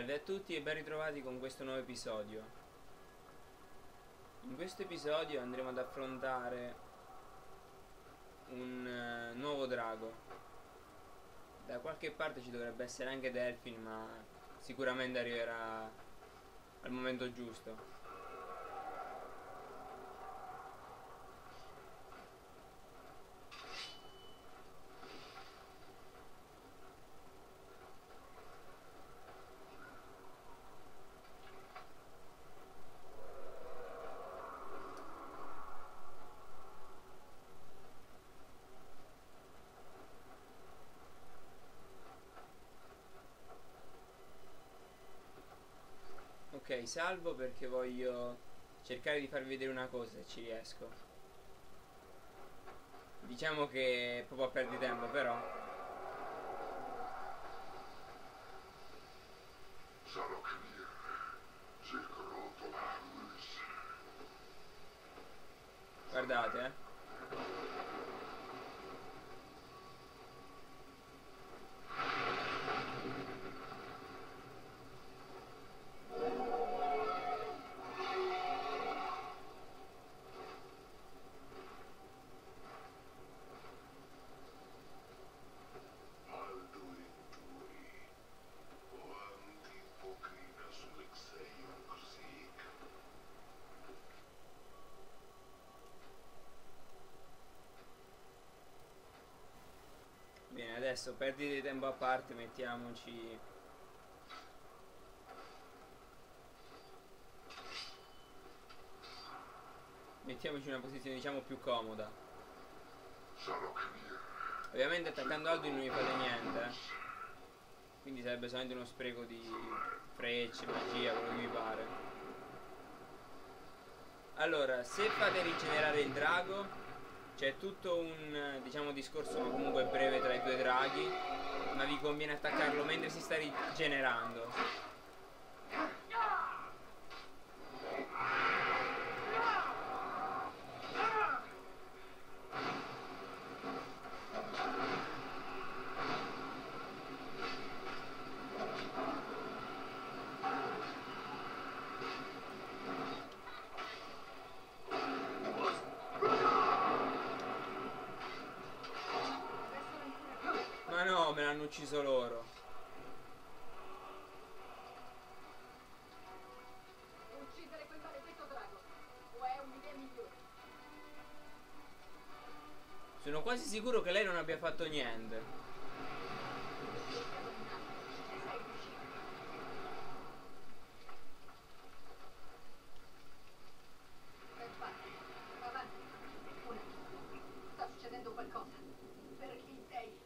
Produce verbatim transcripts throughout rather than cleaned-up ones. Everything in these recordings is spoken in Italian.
Salve a tutti e ben ritrovati con questo nuovo episodio. In questo episodio andremo ad affrontare un uh, nuovo drago. Da qualche parte ci dovrebbe essere anche Delphin, ma sicuramente arriverà al momento giusto. Ok, salvo perché voglio cercare di farvi vedere una cosa se ci riesco. Diciamo che è proprio a perditempo, però. Sarò clear. Guardate, eh. Bene, adesso perdite di tempo a parte, mettiamoci Mettiamoci in una posizione diciamo più comoda. Ovviamente attaccando Alduin non gli fate niente, eh. Quindi sarebbe solamente uno spreco di frecce, magia, quello che vi pare. Allora, se fate rigenerare il drago, c'è tutto un, diciamo, discorso ma comunque breve tra i due draghi, ma vi conviene attaccarlo mentre si sta rigenerando. Ma no, me l'hanno ucciso loro. Uccidere quel maledetto drago, o è un'idea migliore? Sono quasi sicuro che lei non abbia fatto niente. Avanti, avanti. Un attimo. Sta succedendo qualcosa. Per chi sei?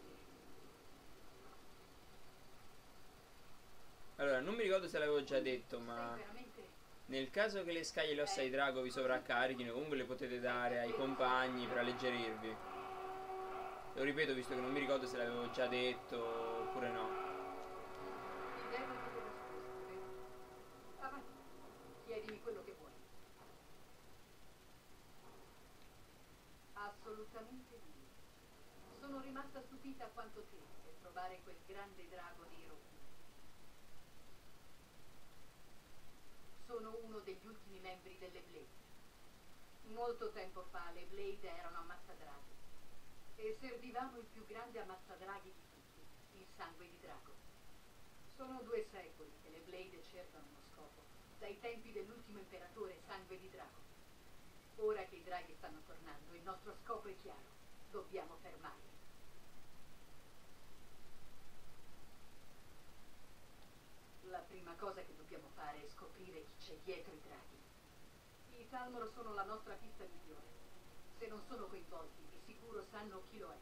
Allora, non mi ricordo se l'avevo già detto, Sei ma veramente... nel caso che le scaglie e le ossa di drago vi sovraccarichino, comunque le potete dare ai compagni per alleggerirvi. Lo ripeto visto che non mi ricordo se l'avevo già detto oppure no. Ti devo dire risposte, vero? Avanti. Chiedimi quello che vuoi. Assolutamente sì. Sono rimasta stupita quanto te per trovare quel grande drago nero. Sono uno degli ultimi membri delle Blade. Molto tempo fa le Blade erano ammazzadraghi e servivamo il più grande ammazzadraghi di tutti, il sangue di drago. Sono due secoli che le Blade cercano uno scopo, dai tempi dell'ultimo imperatore sangue di drago. Ora che i draghi stanno tornando, il nostro scopo è chiaro. Dobbiamo fermarli. La prima cosa che dobbiamo fare è scoprire chi c'è dietro i draghi. I Talmor sono la nostra pista migliore. Se non sono coinvolti, di sicuro sanno chi lo è.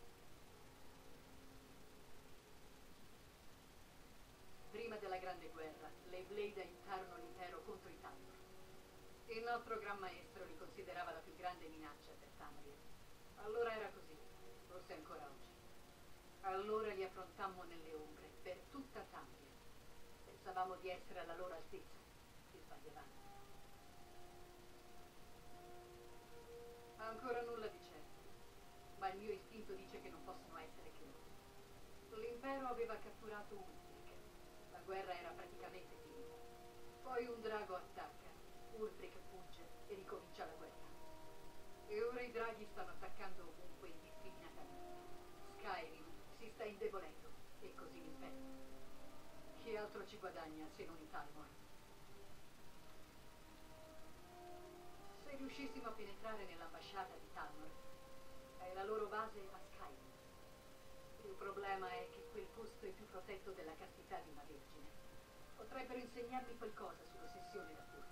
Prima della Grande Guerra, le Blade aiutarono l'impero contro i Talmor. Il nostro Gran Maestro li considerava la più grande minaccia per Tamriel. Allora era così, forse ancora oggi. Allora li affrontammo nelle ombre, per tutta Tamriel. Pensavamo di essere alla loro altezza. Ci sbagliavamo. Ancora nulla di certo, ma il mio istinto dice che non possono essere che loro. L'impero aveva catturato Ulrich, la guerra era praticamente finita. Poi un drago attacca, Ulfric fugge e ricomincia la guerra. E ora i draghi stanno attaccando ovunque indiscriminatamente. Skyrim si sta indebolendo e così l'impero. Chi altro ci guadagna se non i Talmor? Se riuscissimo a penetrare nell'ambasciata di Talmor, è la loro base a Skyrim. Il problema è che quel posto è più protetto della castità di una vergine. Potrebbero insegnarmi qualcosa sull'ossessione da furto.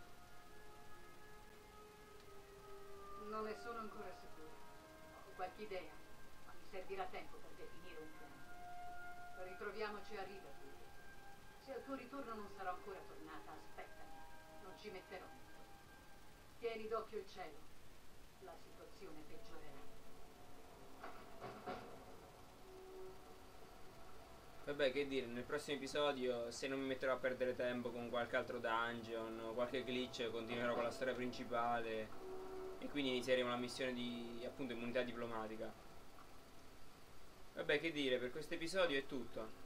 Non ne sono ancora sicura. Ho qualche idea, ma mi servirà tempo per definire un piano. Ritroviamoci a Riverwood. Se al tuo ritorno non sarò ancora tornata, aspettami. Non ci metterò molto. Tieni d'occhio il cielo. La situazione peggiorerà. Vabbè, che dire, nel prossimo episodio, se non mi metterò a perdere tempo con qualche altro dungeon o qualche glitch, continuerò con la storia principale e quindi inizieremo la missione di, appunto, immunità diplomatica. Vabbè, che dire, per questo episodio è tutto.